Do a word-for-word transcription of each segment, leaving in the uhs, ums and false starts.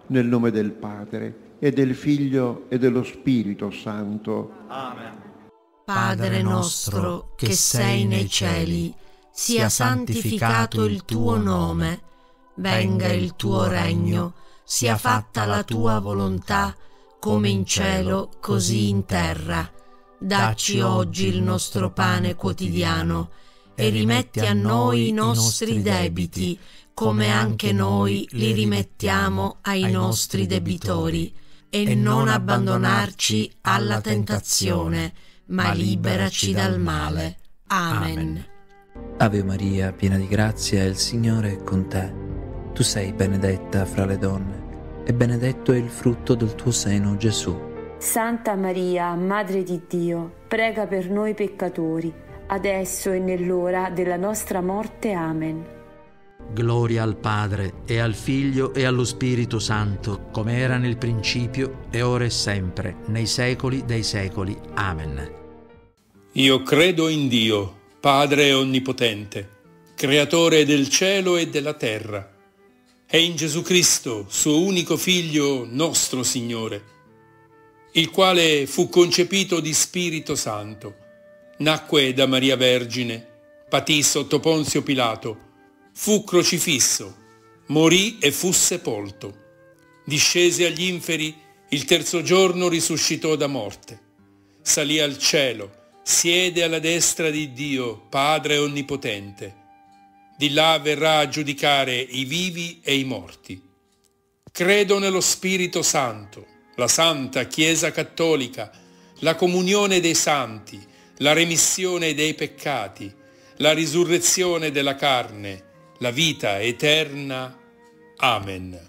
Nel nome del Padre, e del Figlio, e dello Spirito Santo. Amen. Padre nostro, che sei nei cieli, sia santificato il tuo nome. Venga il tuo regno, sia fatta la tua volontà, come in cielo, così in terra. Dacci oggi il nostro pane quotidiano, e rimetti a noi i nostri debiti, come anche noi li rimettiamo ai nostri debitori. E non abbandonarci alla tentazione, ma liberaci dal male. Amen. Ave Maria, piena di grazia, il Signore è con te. Tu sei benedetta fra le donne, e benedetto è il frutto del tuo seno, Gesù. Santa Maria, Madre di Dio, prega per noi peccatori, adesso e nell'ora della nostra morte. Amen. Gloria al Padre, e al Figlio, e allo Spirito Santo, come era nel principio, e ora e sempre, nei secoli dei secoli. Amen. Io credo in Dio, Padre Onnipotente, Creatore del cielo e della terra, e in Gesù Cristo, suo unico Figlio, nostro Signore, il quale fu concepito di Spirito Santo, nacque da Maria Vergine, patì sotto Ponzio Pilato, fu crocifisso, morì e fu sepolto, discese agli inferi, il terzo giorno risuscitò da morte, salì al cielo, siede alla destra di Dio, Padre Onnipotente. Di là verrà a giudicare i vivi e i morti. Credo nello Spirito Santo, la Santa Chiesa Cattolica, la comunione dei santi, la remissione dei peccati, la risurrezione della carne, la vita eterna. Amen.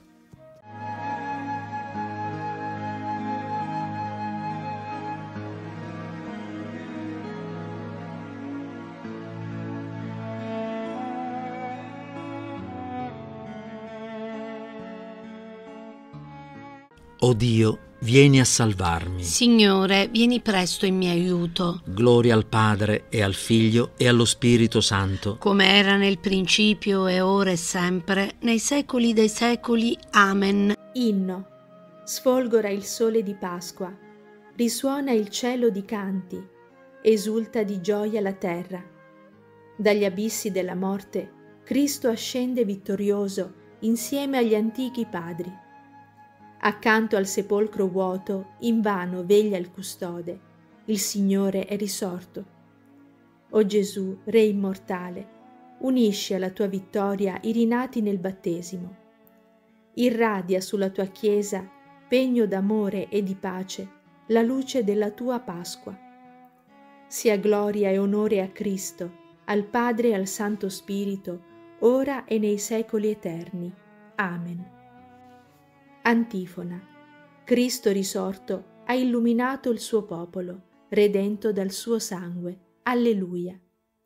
O Dio, vieni a salvarmi. Signore, vieni presto in mio aiuto. Gloria al Padre, e al Figlio, e allo Spirito Santo, come era nel principio, e ora e sempre, nei secoli dei secoli. Amen. Inno. Sfolgora il sole di Pasqua, risuona il cielo di canti, esulta di gioia la terra. Dagli abissi della morte, Cristo ascende vittorioso insieme agli antichi padri. Accanto al sepolcro vuoto, invano veglia il custode, il Signore è risorto. O Gesù, Re immortale, unisci alla tua vittoria i rinati nel battesimo. Irradia sulla tua Chiesa, pegno d'amore e di pace, la luce della tua Pasqua. Sia gloria e onore a Cristo, al Padre e al Santo Spirito, ora e nei secoli eterni. Amen. Antifona. Cristo risorto ha illuminato il suo popolo, redento dal suo sangue. Alleluia.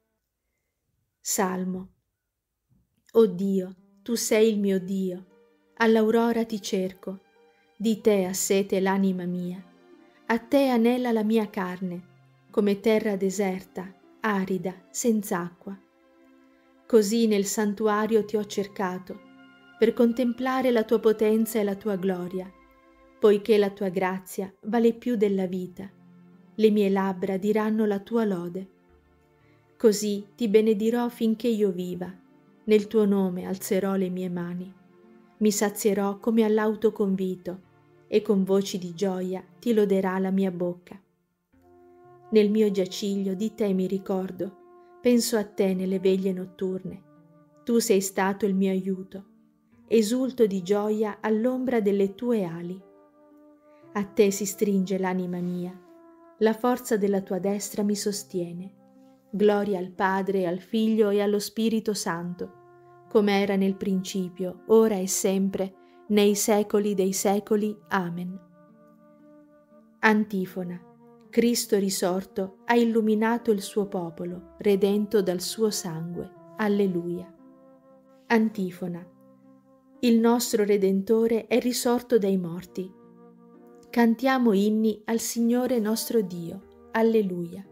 Salmo. O Dio, tu sei il mio Dio, all'aurora ti cerco, di te ha sete l'anima mia, a te anela la mia carne, come terra deserta, arida, senz'acqua. Così nel santuario ti ho cercato, per contemplare la tua potenza e la tua gloria, poiché la tua grazia vale più della vita. Le mie labbra diranno la tua lode. Così ti benedirò finché io viva, nel tuo nome alzerò le mie mani. Mi sazierò come all'autoconvito, e con voci di gioia ti loderà la mia bocca. Nel mio giaciglio di te mi ricordo, penso a te nelle veglie notturne. Tu sei stato il mio aiuto. Esulto di gioia all'ombra delle tue ali. A te si stringe l'anima mia, la forza della tua destra mi sostiene. Gloria al Padre, al Figlio e allo Spirito Santo, come era nel principio, ora e sempre, nei secoli dei secoli. Amen. Antifona. Cristo risorto ha illuminato il suo popolo, redento dal suo sangue. Alleluia. Antifona. Il nostro Redentore è risorto dai morti. Cantiamo inni al Signore nostro Dio. Alleluia.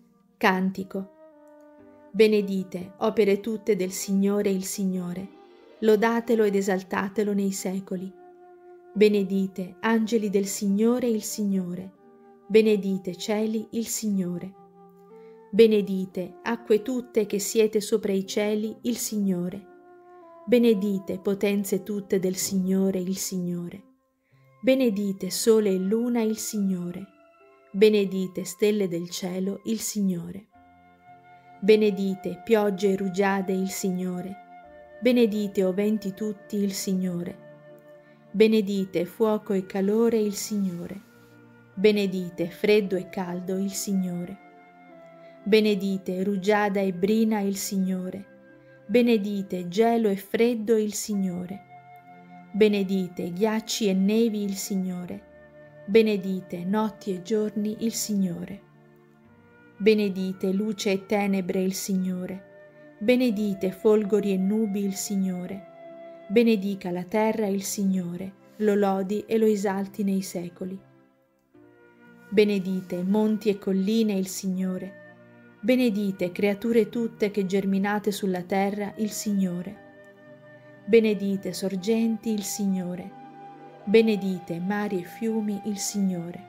Cantico. Benedite, opere tutte del Signore il Signore. lodatelo ed esaltatelo nei secoli. Benedite, angeli del Signore il Signore, benedite cieli il Signore. Benedite, acque tutte che siete sopra i cieli il Signore. Benedite, potenze tutte del Signore il Signore. Benedite, sole e luna il Signore. Benedite, stelle del cielo il Signore. Benedite, piogge e rugiade il Signore. Benedite, o venti tutti il Signore. Benedite, fuoco e calore il Signore. Benedite, freddo e caldo il Signore. Benedite, rugiada e brina il Signore. Benedite, gelo e freddo il Signore. Benedite, ghiacci e nevi il Signore. Benedite, notti e giorni il Signore. Benedite, luce e tenebre il Signore. Benedite, folgori e nubi il Signore. Benedica la terra il Signore, lo lodi e lo esalti nei secoli. Benedite, monti e colline il Signore. Benedite, creature tutte che germinate sulla terra il Signore. Benedite, sorgenti il Signore. Benedite, mari e fiumi il Signore.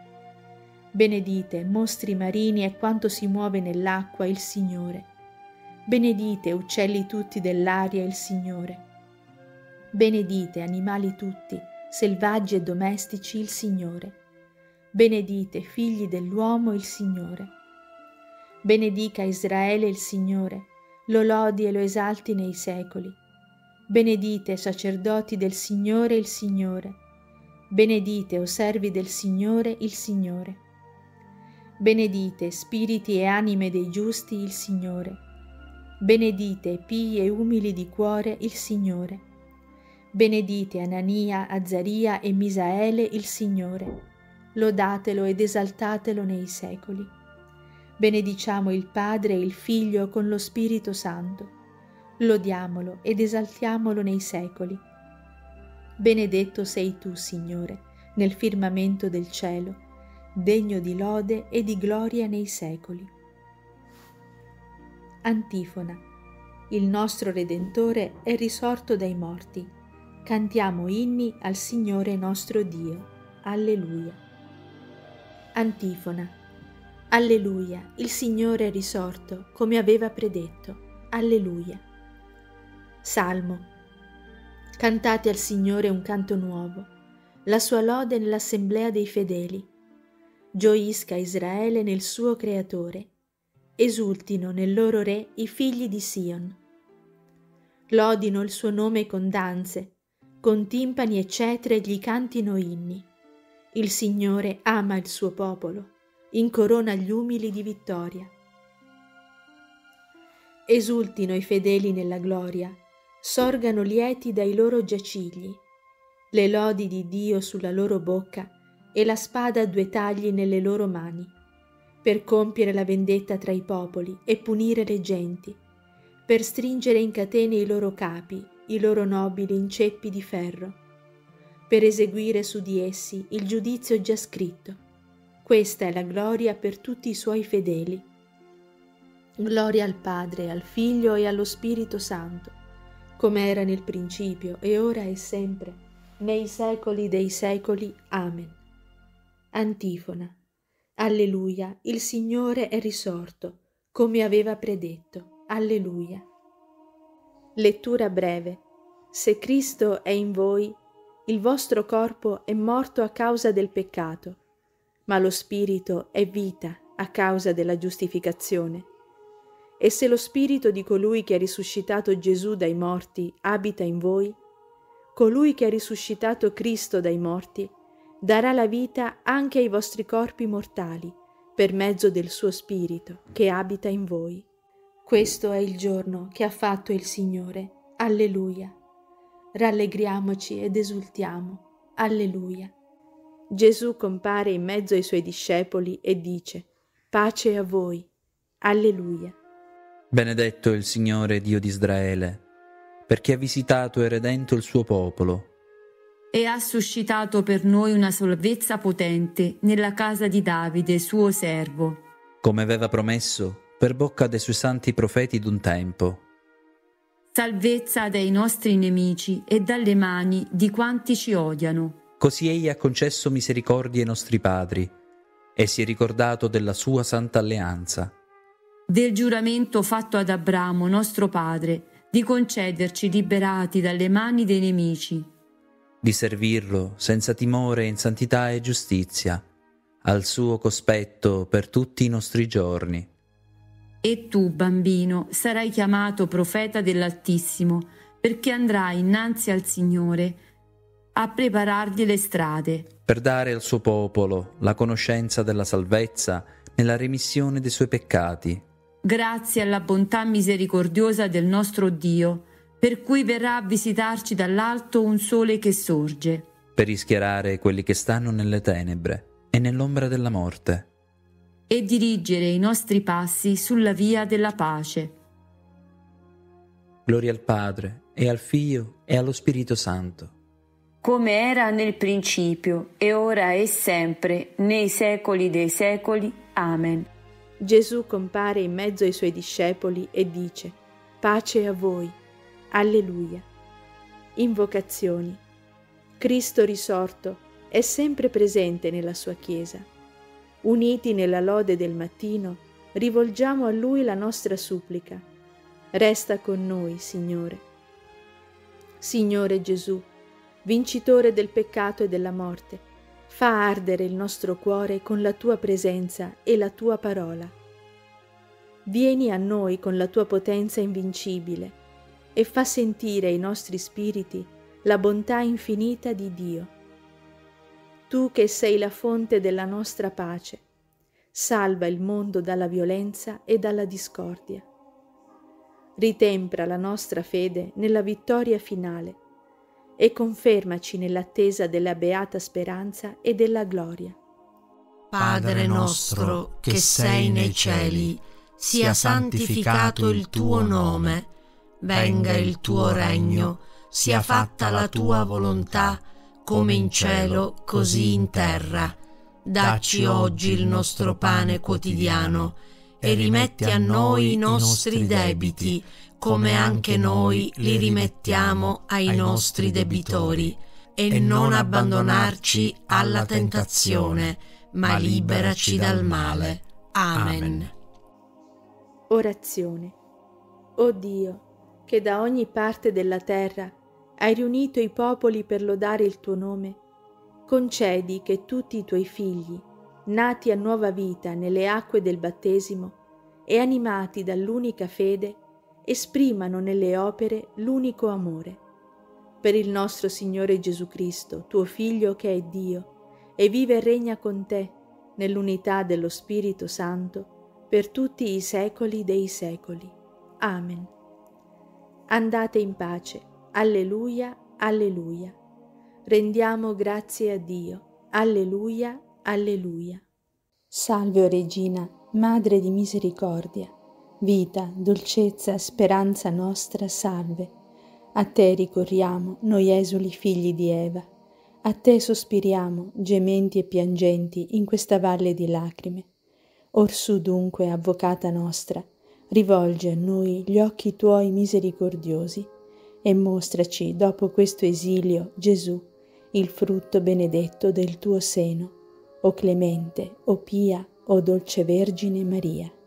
Benedite, mostri marini e quanto si muove nell'acqua il Signore. Benedite, uccelli tutti dell'aria il Signore. Benedite, animali tutti, selvaggi e domestici il Signore. Benedite, figli dell'uomo il Signore. Benedica Israele il Signore, lo lodi e lo esalti nei secoli. Benedite, sacerdoti del Signore il Signore. Benedite, o servi del Signore il Signore. Benedite, spiriti e anime dei giusti il Signore. Benedite, pii e umili di cuore il Signore. Benedite Anania, Azzaria e Misaele il Signore. Lodatelo ed esaltatelo nei secoli. Benediciamo il Padre e il Figlio con lo Spirito Santo. Lodiamolo ed esaltiamolo nei secoli. Benedetto sei tu, Signore, nel firmamento del cielo, degno di lode e di gloria nei secoli. Antifona. Il nostro Redentore è risorto dai morti. Cantiamo inni al Signore nostro Dio. Alleluia. Antifona. Alleluia, il Signore è risorto, come aveva predetto. Alleluia. Salmo. Cantate al Signore un canto nuovo, la sua lode nell'assemblea dei fedeli. Gioisca Israele nel suo Creatore. Esultino nel loro Re i figli di Sion. Lodino il suo nome con danze, con timpani e cetre gli cantino inni. Il Signore ama il suo popolo, incorona gli umili di vittoria. Esultino i fedeli nella gloria, sorgano lieti dai loro giacigli. Le lodi di Dio sulla loro bocca e la spada a due tagli nelle loro mani, per compiere la vendetta tra i popoli e punire le genti, per stringere in catene i loro capi, i loro nobili in ceppi di ferro, per eseguire su di essi il giudizio già scritto. Questa è la gloria per tutti i suoi fedeli. Gloria al Padre, al Figlio e allo Spirito Santo, come era nel principio, e ora e sempre, nei secoli dei secoli. Amen. Antifona. Alleluia, il Signore è risorto, come aveva predetto. Alleluia. Lettura breve. Se Cristo è in voi, il vostro corpo è morto a causa del peccato, ma lo spirito è vita a causa della giustificazione. E se lo spirito di colui che ha risuscitato Gesù dai morti abita in voi, colui che ha risuscitato Cristo dai morti darà la vita anche ai vostri corpi mortali per mezzo del suo spirito che abita in voi. Questo è il giorno che ha fatto il Signore. Alleluia. Rallegriamoci ed esultiamo. Alleluia. Gesù compare in mezzo ai suoi discepoli e dice: pace a voi. Alleluia. Benedetto è il Signore Dio di Israele, perché ha visitato e redento il suo popolo. E ha suscitato per noi una salvezza potente nella casa di Davide, suo servo. Come aveva promesso per bocca dei suoi santi profeti d'un tempo. salvezza dai nostri nemici e dalle mani di quanti ci odiano. Così egli ha concesso misericordie ai nostri padri e si è ricordato della sua santa alleanza. Del giuramento fatto ad Abramo, nostro padre, di concederci liberati dalle mani dei nemici, di servirlo senza timore in santità e giustizia, al suo cospetto per tutti i nostri giorni. E tu, bambino, sarai chiamato profeta dell'Altissimo, perché andrai innanzi al Signore a preparargli le strade, per dare al suo popolo la conoscenza della salvezza nella remissione dei suoi peccati. Grazie alla bontà misericordiosa del nostro Dio, per cui verrà a visitarci dall'alto un sole che sorge, per rischiarare quelli che stanno nelle tenebre e nell'ombra della morte, e dirigere i nostri passi sulla via della pace. Gloria al Padre, e al Figlio, e allo Spirito Santo, come era nel principio, e ora e sempre, nei secoli dei secoli. Amen. Gesù compare in mezzo ai suoi discepoli e dice: pace a voi. Alleluia. Invocazioni. Cristo risorto è sempre presente nella sua Chiesa. Uniti nella lode del mattino, rivolgiamo a Lui la nostra supplica. Resta con noi, Signore. Signore Gesù, vincitore del peccato e della morte, fa ardere il nostro cuore con la Tua presenza e la Tua parola. Vieni a noi con la Tua potenza invincibile e fa sentire ai nostri spiriti la bontà infinita di Dio. Tu che sei la fonte della nostra pace, salva il mondo dalla violenza e dalla discordia. Ritempra la nostra fede nella vittoria finale e confermaci nell'attesa della beata speranza e della gloria. Padre nostro che sei nei cieli, sia santificato il tuo nome, venga il tuo regno, sia fatta la tua volontà, come in cielo, così in terra. Dacci oggi il nostro pane quotidiano e rimetti a noi i nostri debiti, come anche noi li rimettiamo ai nostri debitori. E non abbandonarci alla tentazione, ma liberaci dal male. Amen. Orazione. O Dio, che da ogni parte della terra hai riunito i popoli per lodare il tuo nome, concedi che tutti i tuoi figli, nati a nuova vita nelle acque del battesimo e animati dall'unica fede, esprimano nelle opere l'unico amore. Per il nostro Signore Gesù Cristo, tuo Figlio che è Dio, e vive e regna con te, nell'unità dello Spirito Santo, per tutti i secoli dei secoli. Amen. Andate in pace. Alleluia, alleluia. Rendiamo grazie a Dio. Alleluia, alleluia. Salve, o Regina, Madre di misericordia, vita, dolcezza, speranza nostra, salve. A te ricorriamo, noi esuli figli di Eva. A te sospiriamo, gementi e piangenti, in questa valle di lacrime. Orsù dunque, Avvocata nostra, rivolge a noi gli occhi tuoi misericordiosi e mostraci, dopo questo esilio, Gesù, il frutto benedetto del tuo seno. O clemente, o pia, o dolce Vergine Maria.